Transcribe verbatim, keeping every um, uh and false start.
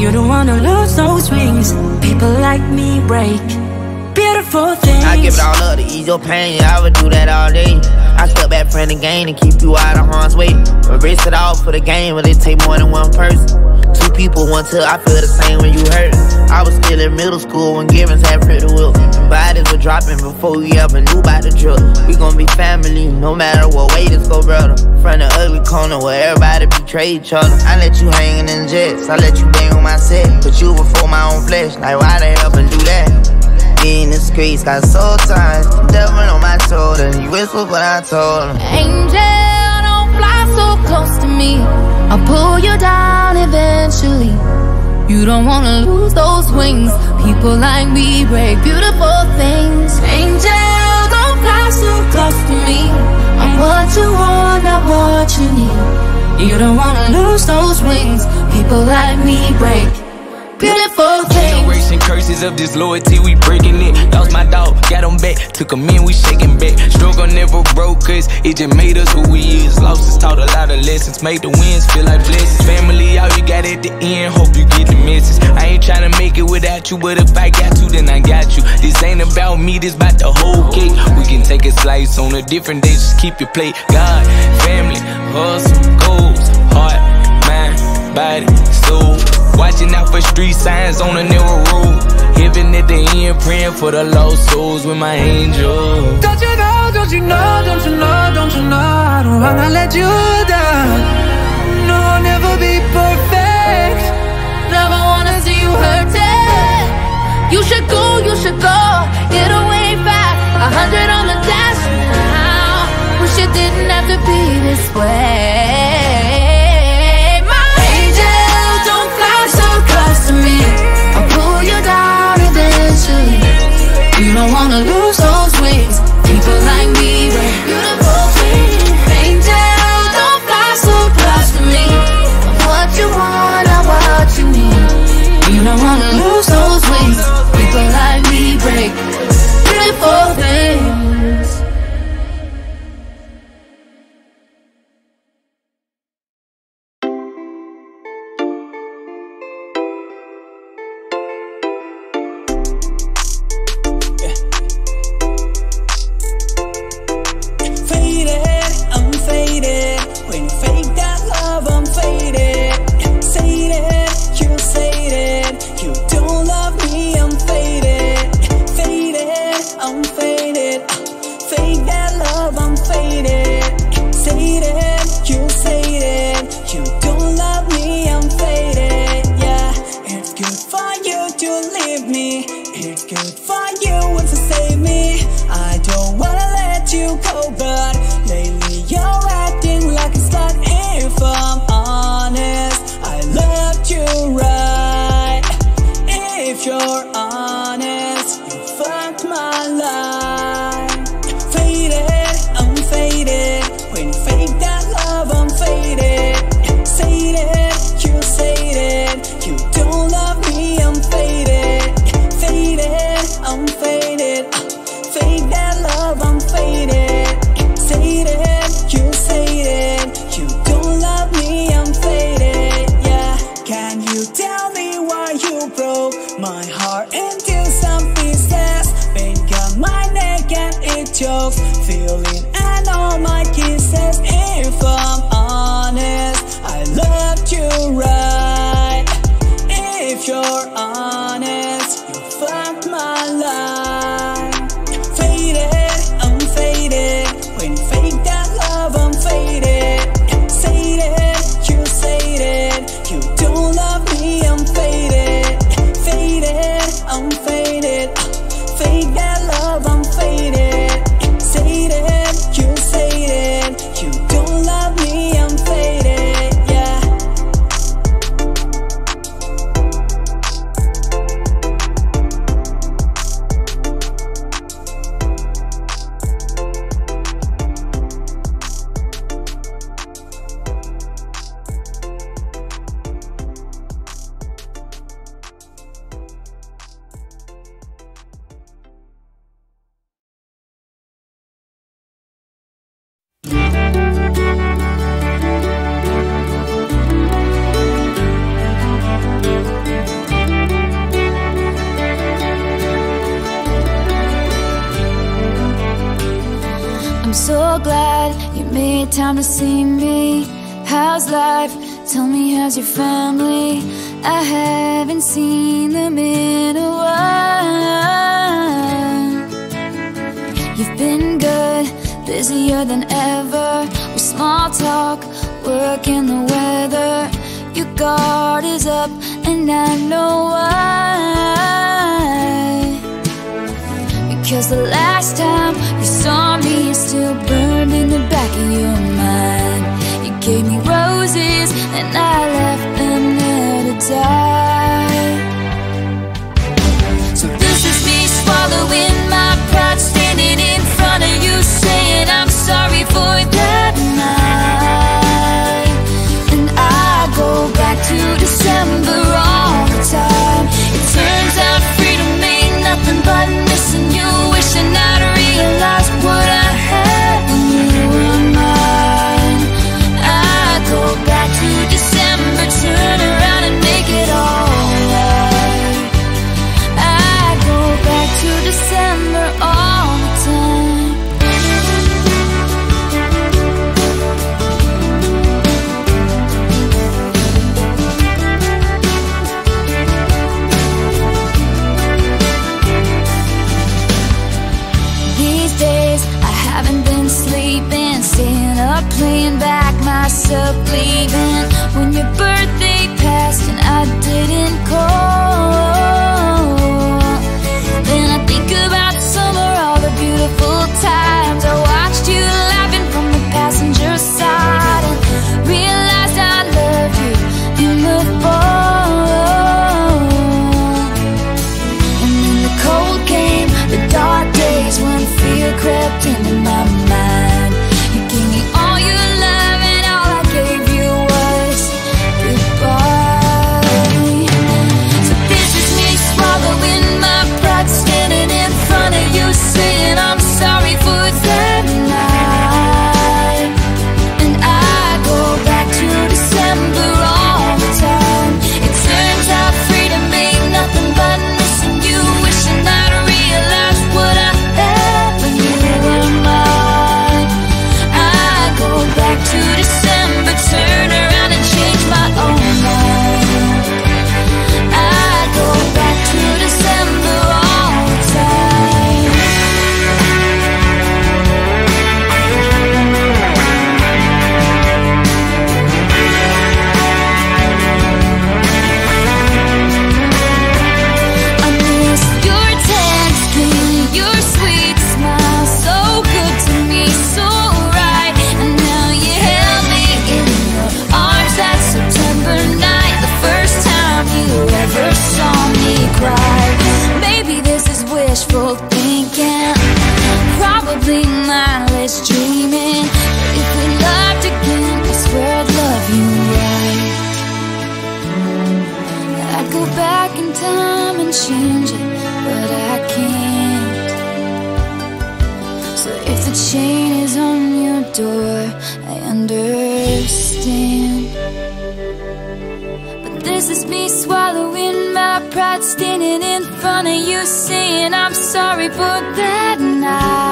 You don't wanna lose those wings. People like me break beautiful things. I give it all up to ease your pain, yeah, I would do that all day. I step back from the game and keep you out of harm's way. Erase it all for the game, but it take more than one person. Two people, one till I feel the same when you hurt. I was still in middle school when Givens had Pretty Will. Bodies were dropping before we ever knew about the drill. We gon' be family, no matter what way this go, brother. From the ugly corner where everybody betray each other. I let you hangin' in jets, I let you bang on my set. Put you before my own flesh, like why the hell and do that? In the streets, got soul ties, devil on my shoulder. You whisper what I told him. Angel, don't fly so close to me. I'll pull you down eventually. You don't wanna lose those wings. People like me break beautiful things. Angel, don't fly so close to me. I'm what you want, not what you need. You don't wanna lose those wings. People like me break beautiful things. Generation curses of disloyalty, we breaking it. Lost my dog, got him back, took him in, we shaking back. Struggle never broke us, it just made us who we is. Losses taught a lot of lessons, made the wins feel like blessings. Family, all you got at the end, hope you get the message. I ain't tryna make it without you, but if I got to, then I got you. This ain't about me, this about the whole cake. We can take a slice on a different day, just keep your plate. God, family, hustle, goals, heart, mind, body, soul. Watching out for street signs on a narrow road. Heaven at the end, praying for the lost souls with my angel. Don't you know, don't you know, don't you know, don't you know I don't wanna let you down. No, I'll never be perfect. Never wanna see you hurting. You should go, you should go. Get away fast, a hundred on the dash now. Wish it didn't have to be this way. I'll pull you down eventually. You don't wanna lose those wings. People like me break beautiful things. Angel, don't fly so close to me. I'm what you want, not what you need. You don't wanna lose those wings. People like me break beautiful things. glad you made time to see me. How's life? Tell me, how's your family? I haven't seen them in a while. You've been good, busier than ever, with small talk, work and the weather. Your guard is up and I know why. Because the last time you saw me is still burned in the back of your mind. You gave me roses and I left them there to die. So this is me swallowing my pride, standing in front of you saying I'm sorry for that night. And I go back to December all the time. It turns out freedom ain't nothing but missing you, wishing I'd realized what I had when you were mine. I go back to December, turn around and make it all right. I go back to December all the time. These days I haven't been sleeping, staying up, playing back myself leaving. When your birthday passed and I didn't call, then I think about summer, all the beautiful times I watched you laughing from the passenger side, and realized I loved you in the fall. And then the cold came, the dark days when fear crept into my mind. You gave me all your love and all I gave you was goodbye. So this is me swallowing my pride, standing in front of you saying I'm sorry for that night. And I go back to December all the time. It turns out freedom ain't nothing but missing you, wishing I'd realized what I had when you were mine. I go back to December, turn around and change my own mind. I go back to December all the time. I miss your text, your sweet smile, so good to me, so right. And now you held me in your arms that September night, the first time you ever saw me cry. Maybe this is wishful thinking, probably mindless dreaming, but if we loved again, I swear I'd love you right. I'd go back in time and change it, but I can't. So if the chain is on your door, I understand. But this is me swallowing my pride, standing in front of you saying I'm sorry for that night.